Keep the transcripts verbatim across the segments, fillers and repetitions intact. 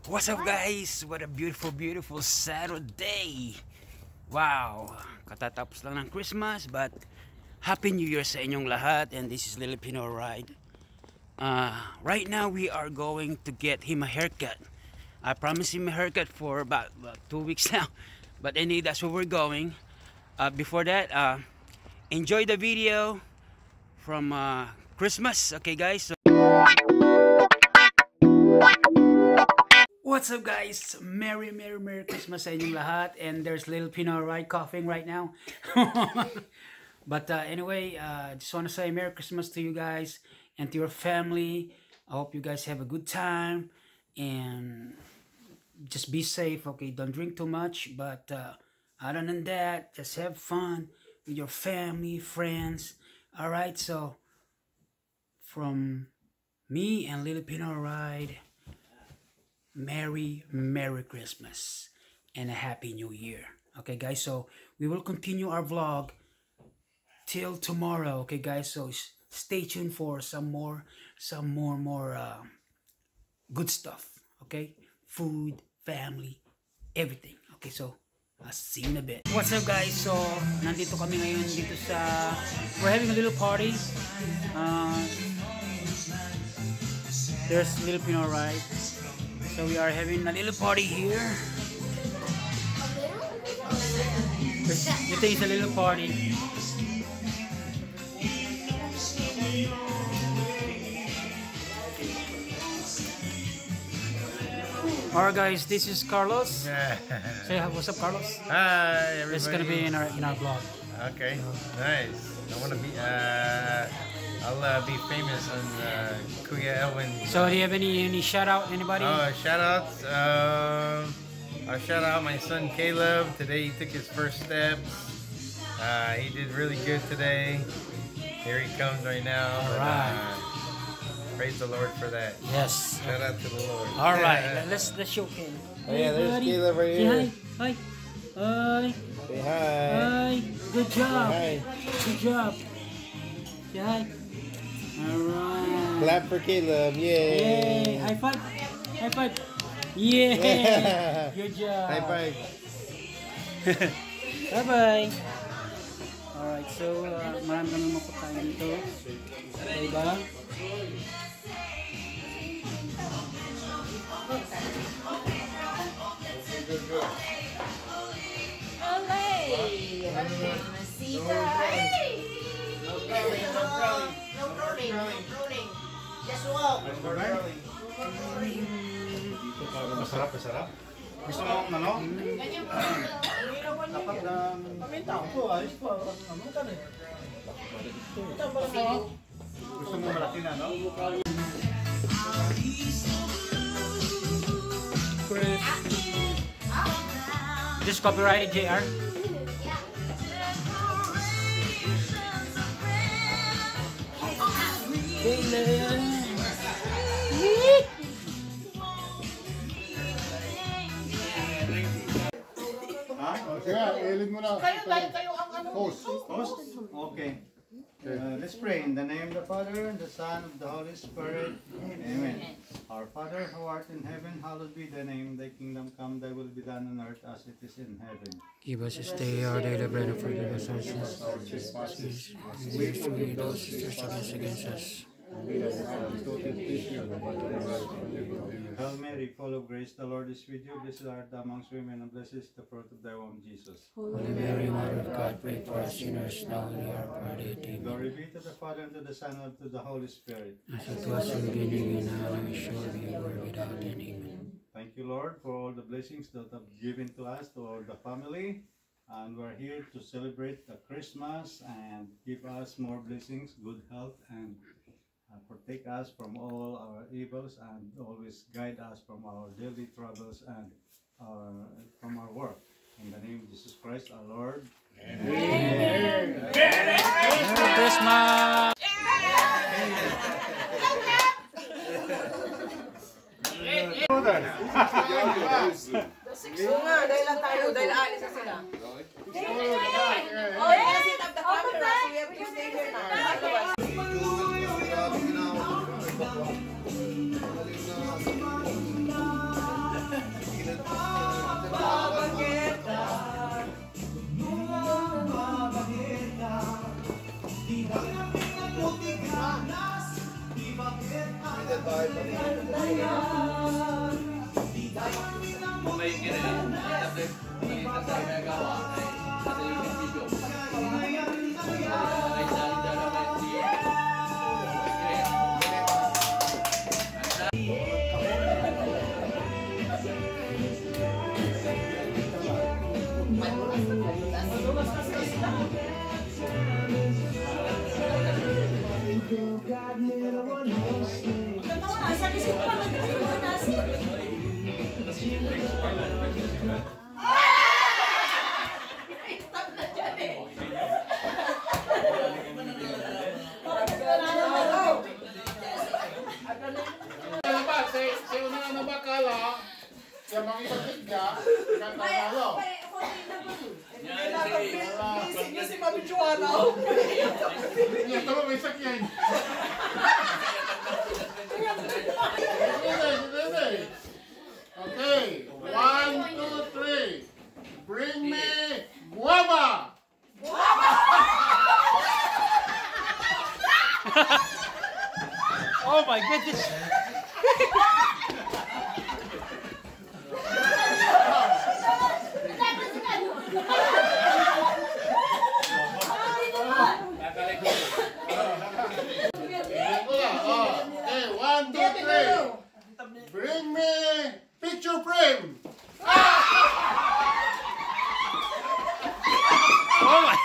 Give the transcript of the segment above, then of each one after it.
What's up guys? What a beautiful beautiful Saturday. Wow, katatapos lang ng Christmas but Happy New Year sa inyong lahat. And this is Filipino Ride. uh, Right now we are going to get him a haircut. I promised him a haircut for about, about two weeks now. But anyway, that's where we're going. uh, Before that, uh, enjoy the video from uh, Christmas. Okay guys, so what's up guys? Merry, Merry, Merry Christmas sa inyong lahat. And there's little Pino right coughing right now. But uh, anyway, I uh, just want to say Merry Christmas to you guys and to your family. I hope you guys have a good time. And just be safe, okay? Don't drink too much. But uh, other than that, just have fun with your family, friends. Alright, so from me and Little Pino Ride, Merry, Merry Christmas and a Happy New Year. Okay guys, so we will continue our vlog till tomorrow. Okay guys, so stay tuned for some more, some more, more uh, good stuff. Okay, food, family, everything. Okay, so I'll see you in a bit. What's up guys? So nandito kami ngayon dito sa, we're having a little party. Uh, there's Little Pino Ride. So we are having a little party here. You think it's a little party? Alright guys, this is Carlos. Yeah. Say what's up, Carlos? Hi everybody. This is gonna be in our in our vlog. Okay, nice. I want to be. Uh, I'll uh, be famous on uh, Kuya Elwin. So do you have any any shout out? Anybody? Oh, shout outs. Um, I'll shout out my son Caleb. Today he took his first steps. Uh, he did really good today. Here he comes right now. All right. Uh, praise the Lord for that. Yes. Shout out to the Lord. All right. Let's let's show Caleb. Oh yeah, there's buddy. Caleb right Say here. hi. Hi. Hi. Say hi. Hi. Good job. Hi. Good job. Say hi. All right. Clap for Caleb. Yay. Yay. High five. High five. Yeah. Good job. High five. Bye bye. Alright, so uh, marami kami mapagkain dito. Diba? Olay! Masita! Hey! No pruning, no pruning, no pruning. Just walk. Masarap, masarap. Gusto mo ang ano? Dapat ng paminta ko, ayos po. Ano ka rin? Gusto mo malaki na, no? Chris. This copyrighted J R. Yeah, ilid mo na. Kayo, tayo, kayo ang ano. Host. Host? Okay. Uh, let's pray in the name of the Father, and the Son, and the Holy Spirit. Amen. Our Father who art in heaven, hallowed be thy name. Thy kingdom come, thy will be done on earth as it is in heaven. Give us this day our daily bread and forgive us our sins. We forgive those who trespass against us. Hail Mary, full of grace, the Lord is with you. Blessed art thou amongst women, and blessed is the fruit of thy womb, Jesus. Holy Mary, Mother of God, pray for us sinners now and at our hour of death. Amen. Glory be to the Father, and to the Son, and to the Holy Spirit. As it was in the beginning, and now and shall be, world without end. Amen. Thank you, Lord, for all the blessings that have given to us, to all the family. And we're here to celebrate the Christmas and give us more blessings, good health, and uh, protect us from all our evils, and always guide us from our daily troubles and our, from our work. In the name of Jesus Christ, our Lord. Amen. Merry Christmas! Oo nga, dahil lang tayo, dahil aalis na sila. Oh, yeah, sit up the camera, so we have to stay here now. Yung mga isakit ka, katanalo. Isip niyo si Mami Joanna. Yan, tama may sakyan. Okay, one, two, three. Bring me guava. Oh my goodness! Okay, one, two, three. Bring me picture frame. Oh my!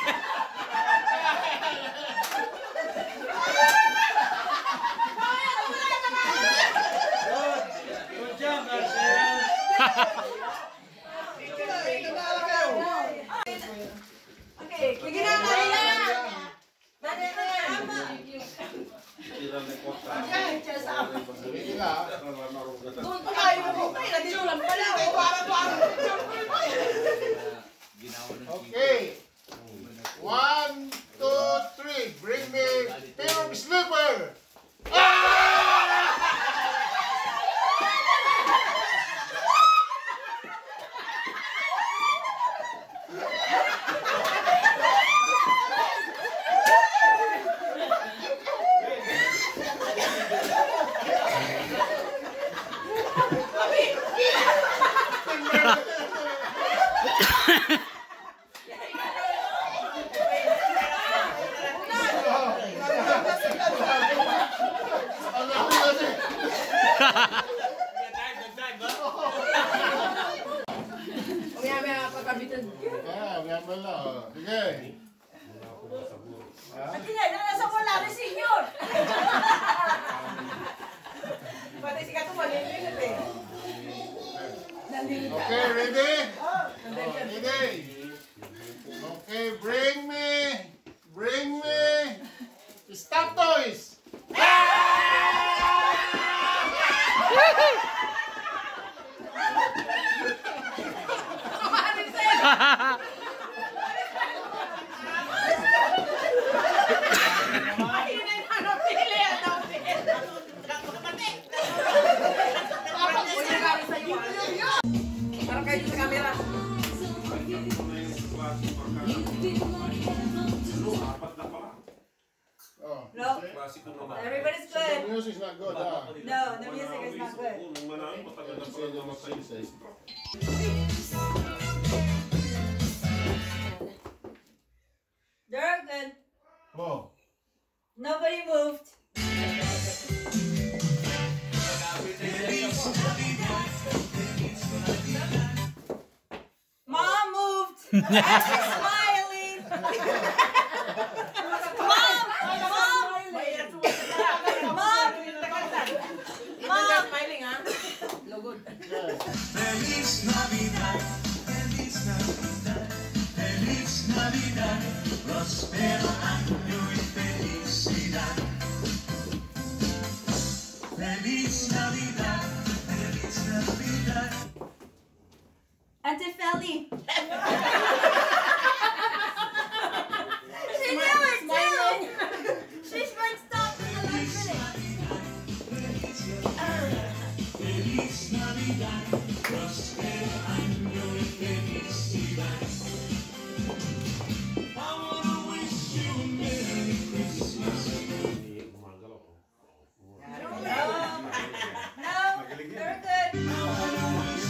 Good job, Marcel. Okay, sige na, Maria. Sige ka. Doon pa tayo mo. Tayo, nandito lang pala. O, para para. Okay. One, two, three. Bring me pair of slipper. Ah, may pala. Sige. At hindi, nasa wala rin senior. Pati si Kato maliliit eh. Okay, ready? Ready? Okay, bring me, bring me, stop toys. Parang kayo sa camera. Oh, No, everybody's good. the music's not good, huh? No, the music is not good. They're good. Oh. Nobody moved. Mom moved. And she's smiling. Mom, mom, mom, mom. Smiling, huh? Lugod. Feliz Navidad, Feliz Navidad, Feliz Navidad, prospero año y felicidad. Feliz Navidad, Feliz Navidad. Auntie Feli. She knew it too. She's like stopped in the last minute. Feliz Navidad, prospero año y felicidad. I wanna wish you a Merry Christmas. No, very good.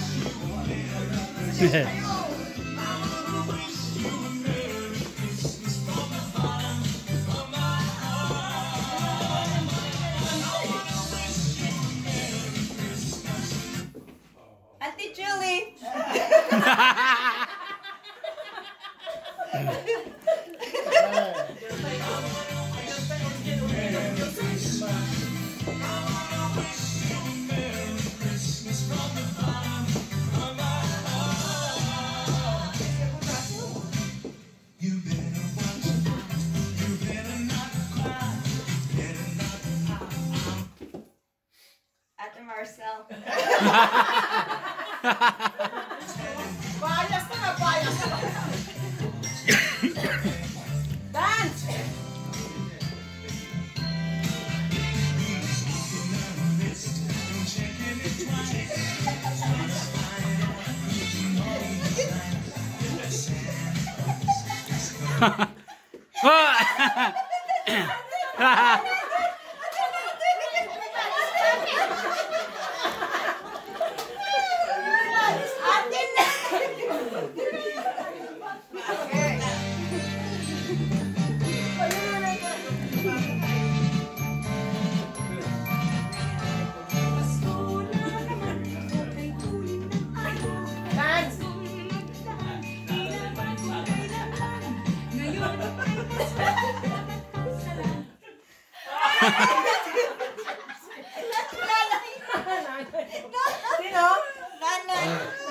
Auntie Julie. You better watch out, you better not cry, better not. Ate Marcel. Bias na nga, bias na. Dance! Sino? Nanay.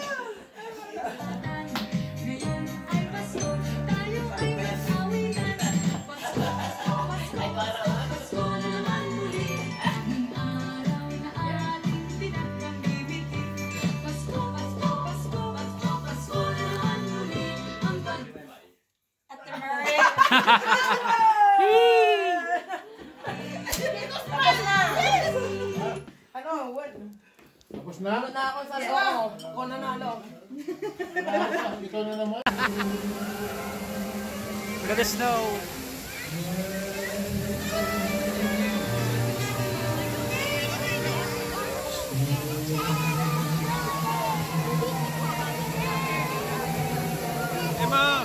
Ano, what? Tapos na? Ano na ako sa soko? Ako nanalo. Ikaw na naman. Look at the snow. Emma!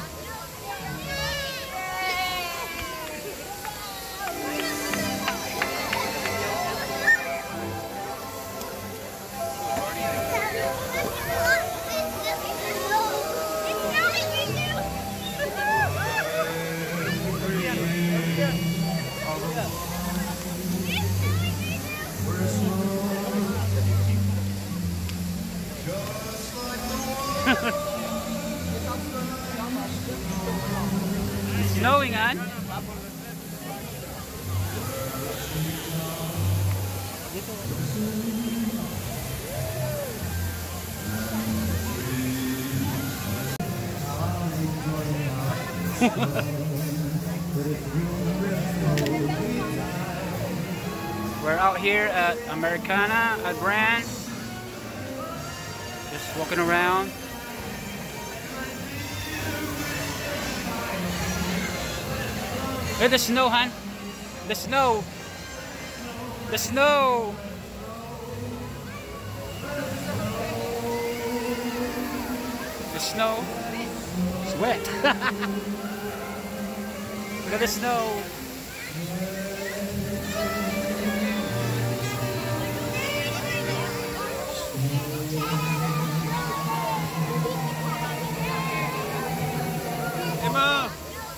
It's snowing, huh? We're out here at Americana at Brand. Just walking around. Hey, the snow, hon. The snow. The snow. The snow. It's wet. Look at the snow. Emma.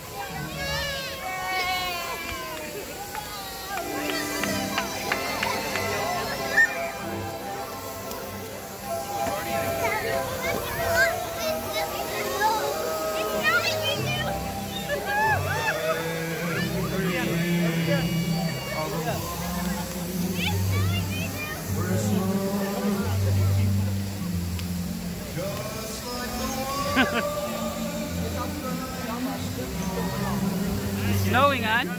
Snowing, huh?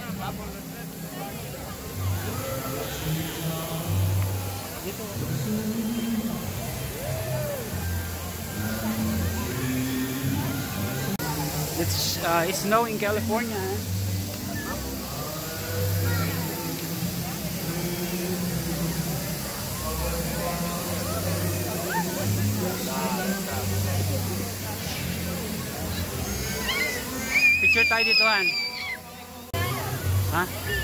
It's uh, it's snowing in California. Huh? Picture tayo dito, Han. Ha?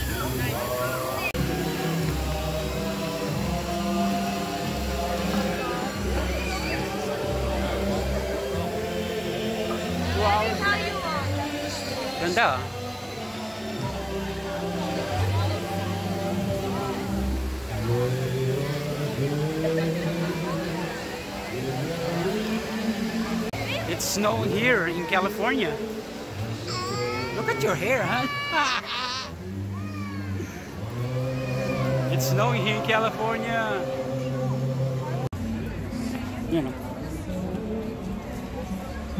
Wow. Ganda, ah. It's snowing here in California. Look at your hair, huh? It's snowing here in California. You know.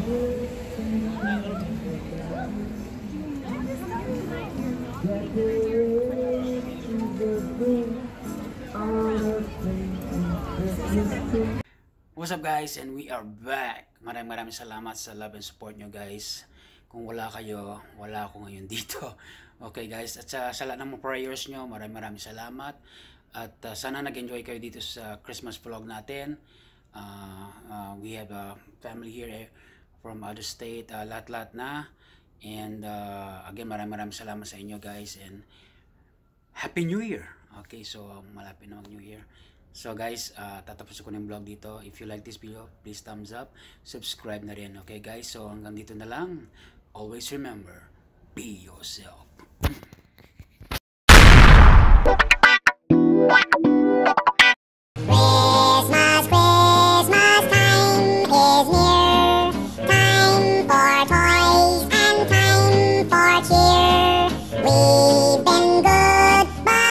What's up guys, and we are back. Maraming maraming salamat sa love and support nyo guys. Kung wala kayo, wala ako ngayon dito. Okay guys, at sa, sa lahat ng mga prayers nyo, maraming maraming salamat. At uh, sana nag-enjoy kayo dito sa Christmas vlog natin. Uh, uh, we have a family here eh, from other state, uh, lahat-lahat na. And uh, again, maraming maraming salamat sa inyo guys. And Happy New Year! Okay, so malapit na mag-New Year. So guys, uh, tatapos ko na yung vlog dito. If you like this video, please thumbs up. Subscribe na rin. Okay guys, so hanggang dito na lang. Always remember, be yourself.